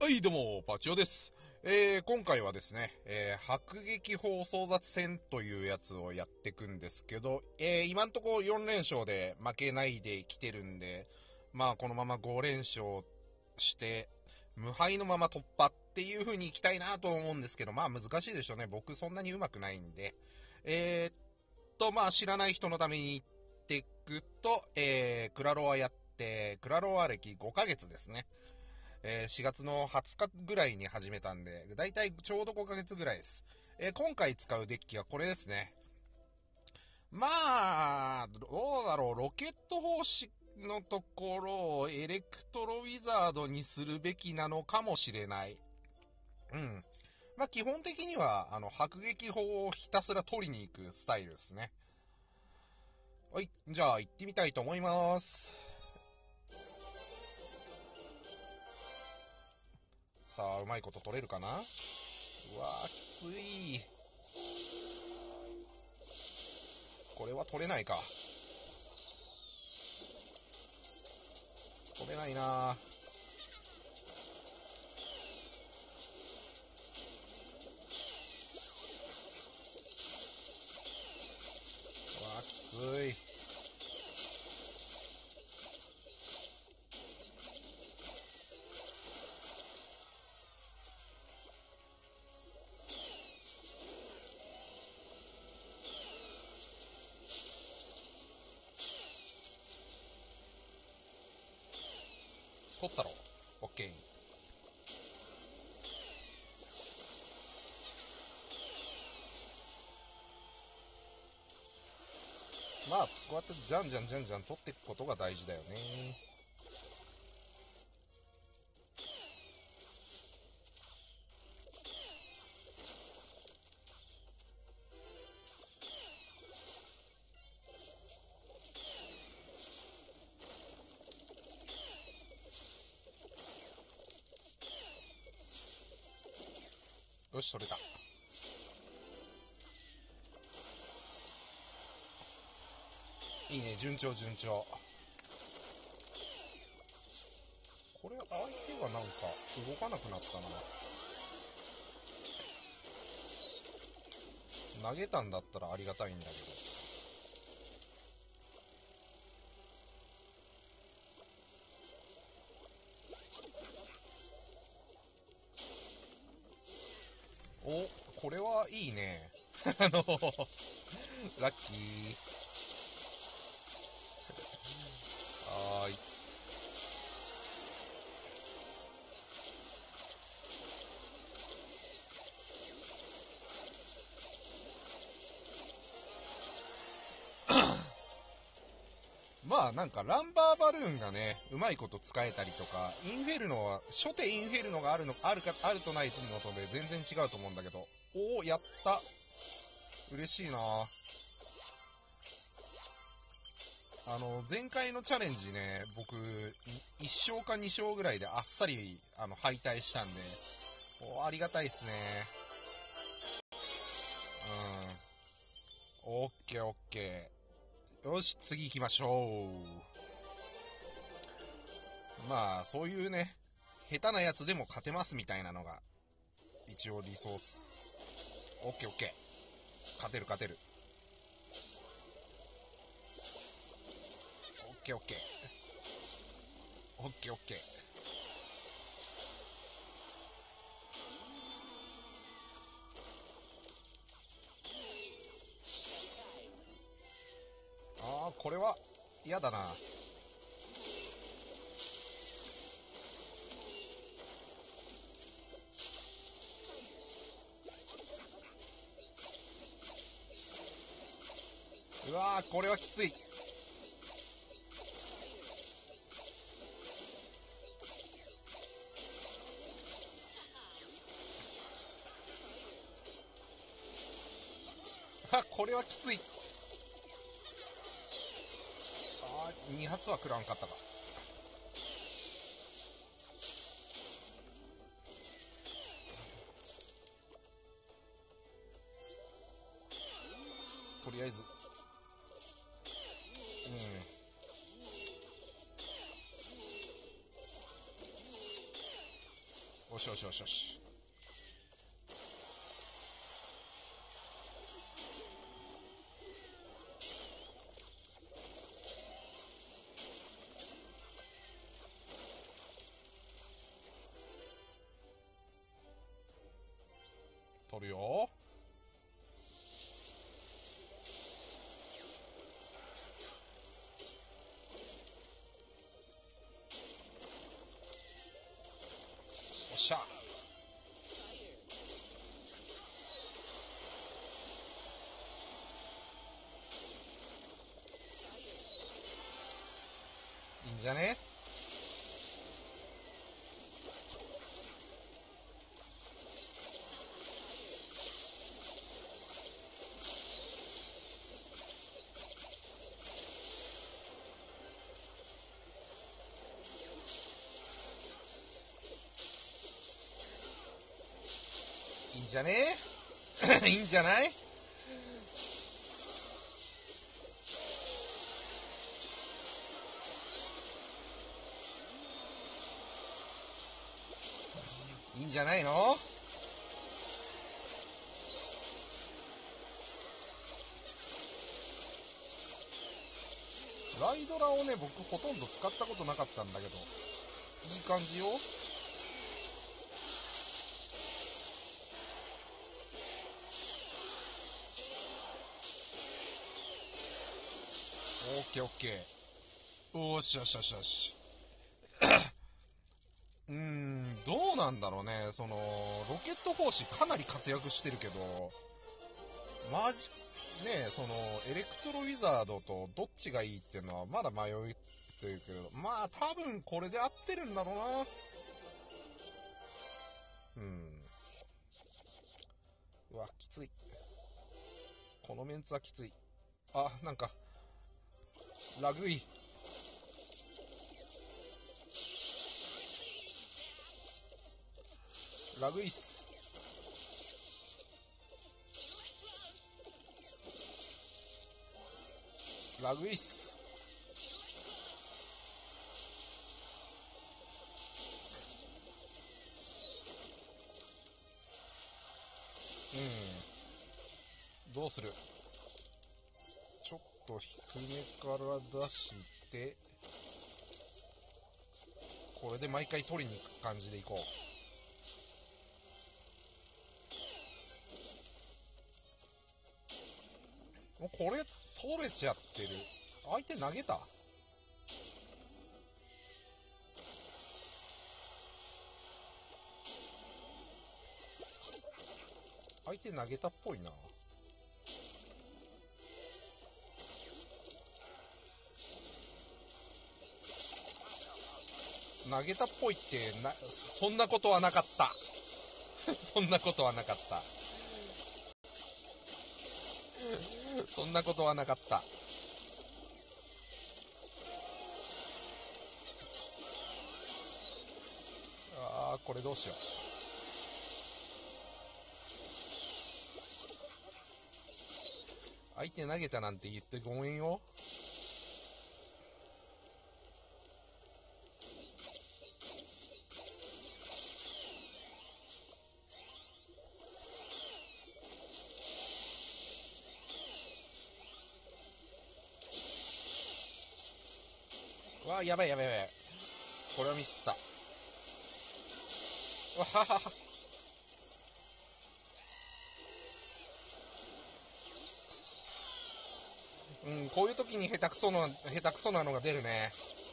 はい、どうも、パチオです。今回はですね、迫撃砲争奪戦というやつをやっていくんですけど、今んとこ4連勝で負けないで来てるんで、まあこのまま5連勝して、無敗のまま突破っていう風に行きたいなと思うんですけど、まあ難しいでしょうね。僕そんなに上手くないんで。まあ知らない人のために言っていくと、クラロワやって、クラロワ歴5ヶ月ですね。4月の20日ぐらいに始めたんで、だいたいちょうど5ヶ月ぐらいです。今回使うデッキはこれですね。まあ、どうだろう、ロケット方式のところをエレクトロウィザードにするべきなのかもしれない。うん。まあ基本的には、迫撃砲をひたすら取りに行くスタイルですね。はい、じゃあ行ってみたいと思います。さあ、うまいこと取れるかな。うわー、きつい。これは取れないか。取れないなぁ。うわぁ、きつい。取ったろ。オッケー。まあ、こうやってじゃんじゃんじゃんじゃん取っていくことが大事だよね。よし、取れた。いいね、順調順調。これ、相手がなんか動かなくなったな。投げたんだったらありがたいんだけど。お、これはいいね。ラッキー。はーい。まあなんかランバーバルーンがね、うまいこと使えたりとか、インフェルノは、初手インフェルノがあるとないのとで全然違うと思うんだけど。おお、やった。嬉しいな。前回のチャレンジね、僕、1勝か2勝ぐらいであっさり、敗退したんで、ありがたいっすね。うん。オッケーオッケー。よし、次行きましょう。まあ、そういうね、下手なやつでも勝てますみたいなのが、一応リソース。オッケーオッケー。勝てる勝てる。オッケーオッケー。オッケーオッケー。ああ、これは嫌だな。うわー、これはきつい。これはきつい。あー、2発は食らんかったか。とりあえず。うよしよしよしよし。取るよ。よっしゃ。いいんじゃね？いいんじゃね？いいんじゃない？いいんじゃないの？ライドラをね、僕ほとんど使ったことなかったんだけど、いい感じよ。オッケーオッケー。よしよしよしよし。どうなんだろうね。ロケット砲士かなり活躍してるけど、マジ、ね、エレクトロウィザードとどっちがいいっていうのはまだ迷いっていうけど、まあ多分これで合ってるんだろうな。うわ、きつい。このメンツはきつい。あ、なんか、ラグい。ラグいっす。ラグいっす。どうする？ちょっと低めから出して、これで毎回取りに行く感じでいこう。もうこれ取れちゃってる。相手投げた？相手投げたっぽいな。投げたっぽいってそんなことはなかった。そんなことはなかった。そんなことはなかった。あー、これどうしよう。相手投げたなんて言ってごめんよ。うわー、やばいやばいやばい。これはミスった。わははは。こういう時に下手くそなのが出るね。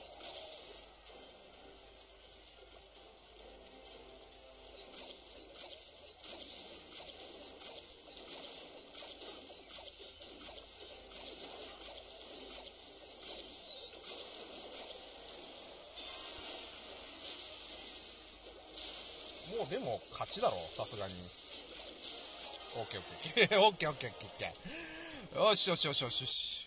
もうでも勝ちだろ、さすがに。オッケーオッケー。オッケーオッケーオッケーオッケー。よしよしよしよしよし。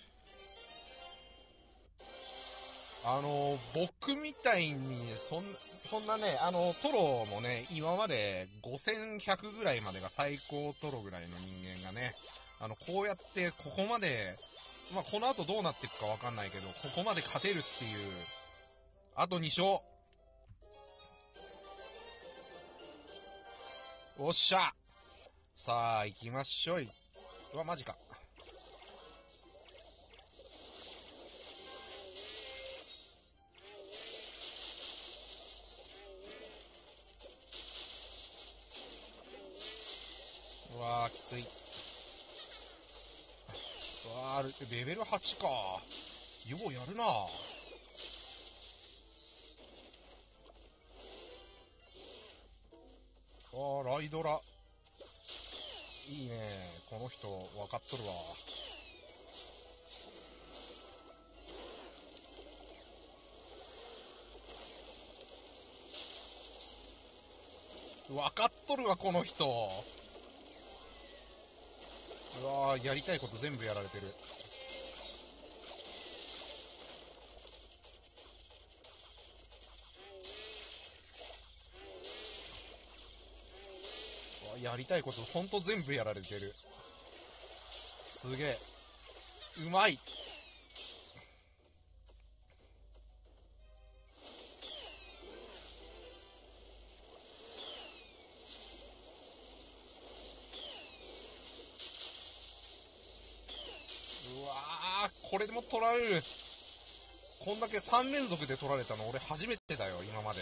僕みたいに、そんなね、トロもね、今まで5100ぐらいまでが最高トロぐらいの人間がね、こうやってここまで、まあ、この後どうなっていくかわかんないけど、ここまで勝てるっていう、あと2勝。 おっしゃ。さあ、行きましょい。うわ、マジか。うわー、きつい。うわー、レベル8か。ようやるな。ライドラ。いいね。この人、分かっとるわ。分かっとるわ、この人。うわー、やりたいこと全部やられてる。やりたいことほんと全部やられてる。すげえ。うまい。うわー、これでも取られる。こんだけ3連続で取られたの俺初めてだよ、今までで。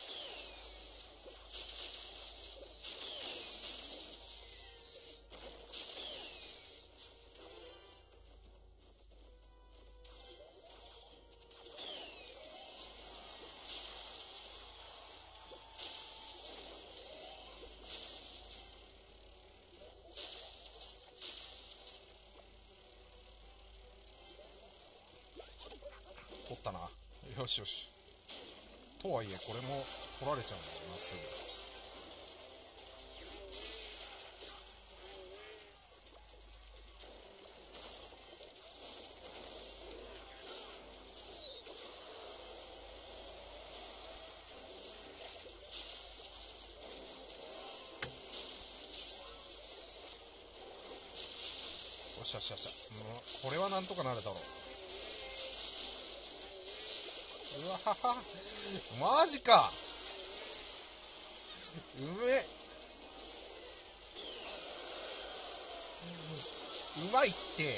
取ったな。よしよし。とはいえ、これも取られちゃうんだよな、すぐ。よっしゃよっしゃよっしゃ。これはなんとかなるだろう。うわはは。マジか。うめ。うまいって。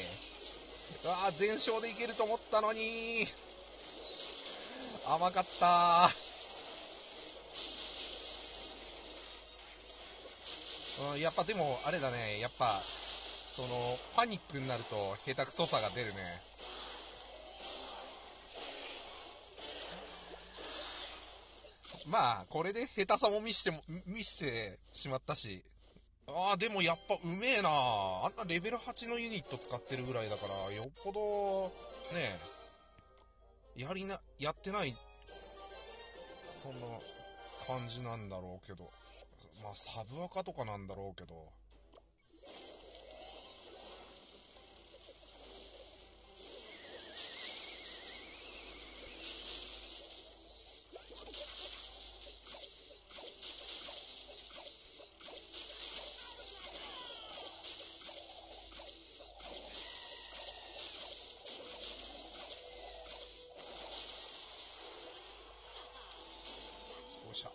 うわー、全勝でいけると思ったのに。甘かったー。やっぱでも、あれだね。やっぱ、パニックになると、下手くそさが出るね。まあ、これで下手さも見してしまったし。ああ、でもやっぱうめえな。あんなレベル8のユニット使ってるぐらいだから、よっぽど、ねやってない、そんな感じなんだろうけど。まあ、サブアカとかなんだろうけど。そうした。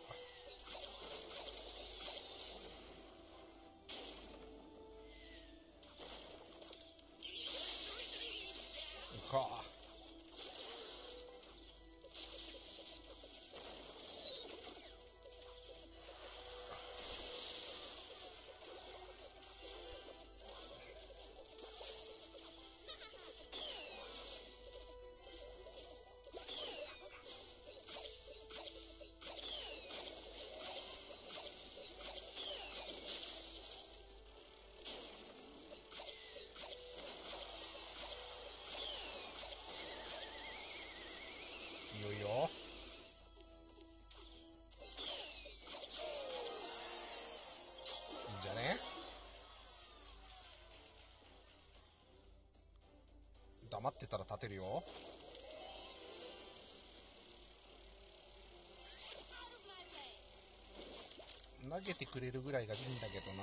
か。いよいよ。いいんじゃね。黙ってたら立てるよ。投げてくれるぐらいがいいんだけどな。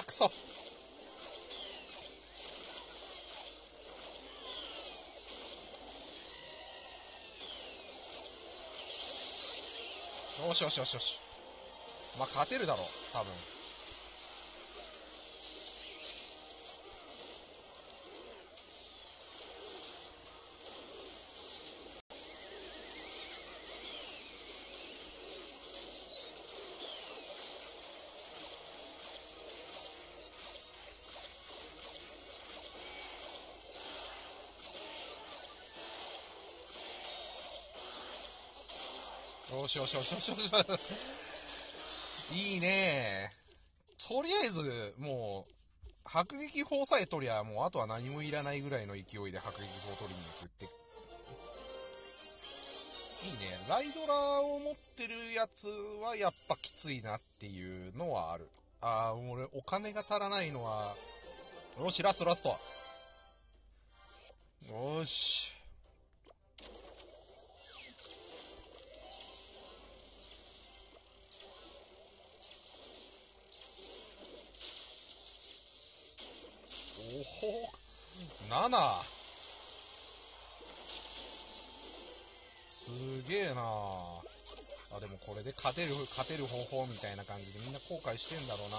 くそ。よしよしよしよし。まあ、勝てるだろう、多分。よしよしよしよしよし。いいね。とりあえず、もう、迫撃砲さえ取りゃ、もうあとは何もいらないぐらいの勢いで迫撃砲取りに行くって。いいね。ライドラを持ってるやつはやっぱきついなっていうのはある。ああ、俺、お金が足らないのは、よし、ラストラスト。よし。おほ、7。すげえなあ。でもこれで勝てる方法みたいな感じでみんな後悔してんだろうな。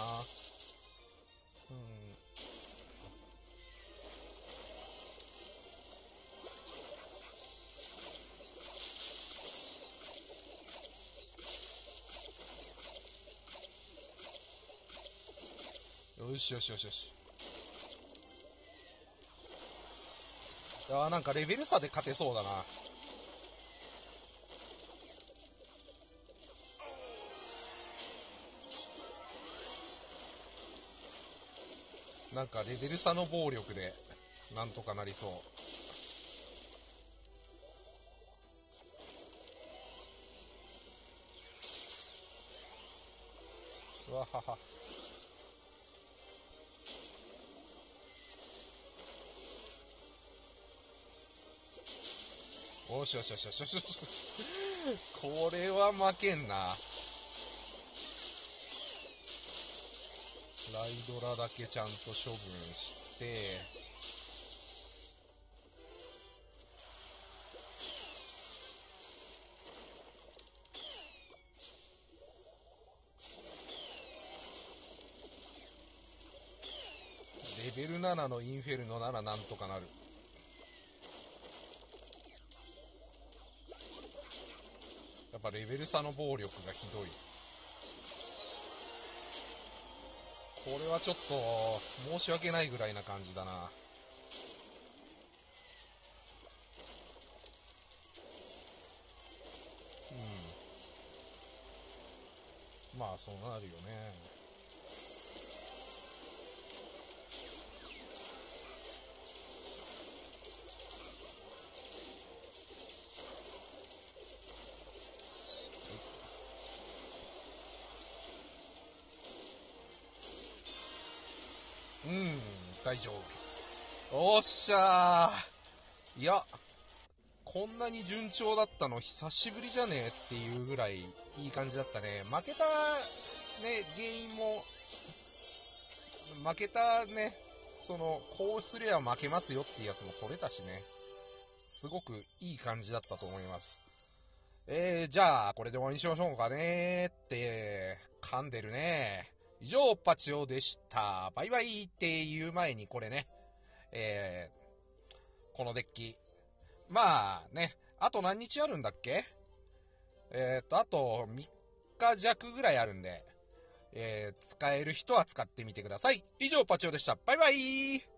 よしよしよしよし。いやー、なんかレベル差で勝てそうだな。なんかレベル差の暴力でなんとかなりそう。うわはは。よしよしよしよしよしよし。これは負けんな。ライドラだけちゃんと処分して、レベル7のインフェルノならなんとかなる。やっぱレベル差の暴力がひどい。これはちょっと申し訳ないぐらいな感じだな。うん。まあそうなるよね。うん、大丈夫。おっしゃー。いや、こんなに順調だったの久しぶりじゃねえっていうぐらいいい感じだったね。負けたね、原因も、負けたね、こうすりゃ負けますよっていうやつも取れたしね。すごくいい感じだったと思います。じゃあ、これで終わりにしましょうかねって、噛んでるね。以上、パチオでした。バイバイっていう前にこれね、このデッキ。まあね、あと何日あるんだっけ？あと3日弱ぐらいあるんで、使える人は使ってみてください。以上、パチオでした。バイバイ。